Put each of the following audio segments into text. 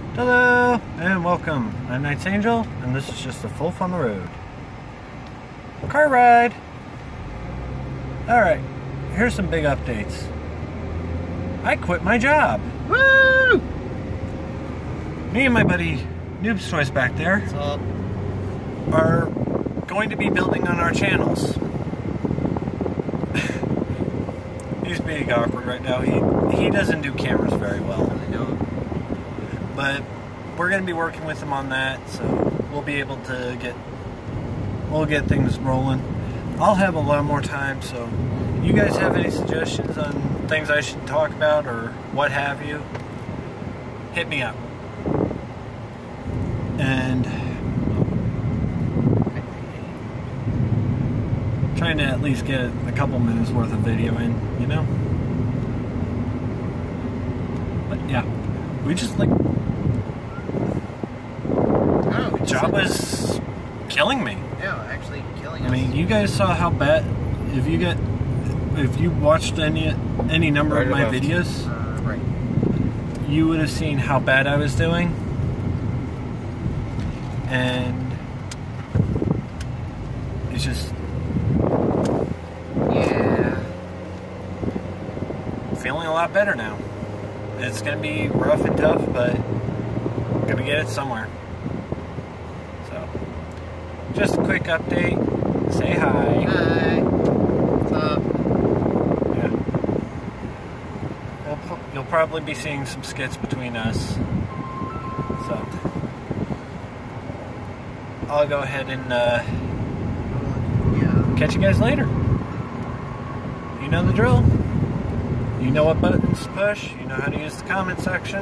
Hello and welcome. I'm Knight's Angel, and this is just a Folf on the road. Car ride! Alright, here's some big updates. I quit my job. Woo! Me and my buddy Noob's Toys back there What's up? are going to be building on our channels. He's being awkward right now. He doesn't do cameras very well. I know. But we're going to be working with him on that, so we'll be able to get things rolling. I'll have a lot more time, so you guys have any suggestions on things I should talk about or what have you, hit me up. And trying to at least get a couple minutes worth of video in, you know? But yeah, we just like... The job was killing me. Yeah, actually killing us. I mean, you guys saw how bad. If you watched any number of my videos, right, you would have seen how bad I was doing, and it's just feeling a lot better now. It's gonna be rough and tough, but I'm gonna get it somewhere. Just a quick update. Say hi. Hi. What's up? Yeah. You'll probably be seeing some skits between us. So I'll go ahead and catch you guys later. You know the drill. You know what buttons to push. You know how to use the comment section.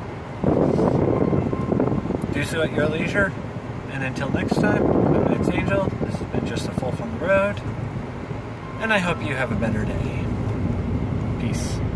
Do so at your leisure. And until next time, I'm Knight's Angel. This has been just a Folf on the road. And I hope you have a better day. Peace.